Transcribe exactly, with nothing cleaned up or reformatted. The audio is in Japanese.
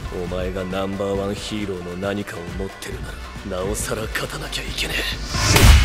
お前がナンバーワンヒーローの何かを持ってるならなおさら勝たなきゃいけねえ。